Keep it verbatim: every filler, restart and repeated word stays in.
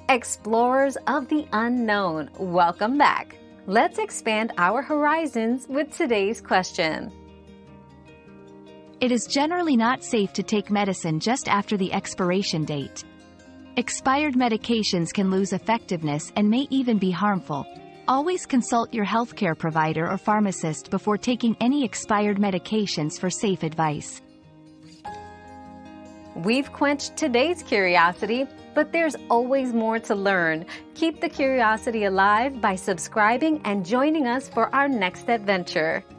Explorers of the unknown, welcome back. Let's expand our horizons with today's question. It is generally not safe to take medicine just after the expiration date. Expired medications can lose effectiveness and may even be harmful. Always consult your healthcare provider or pharmacist before taking any expired medications for safe advice. We've quenched today's curiosity, but there's always more to learn. Keep the curiosity alive by subscribing and joining us for our next adventure.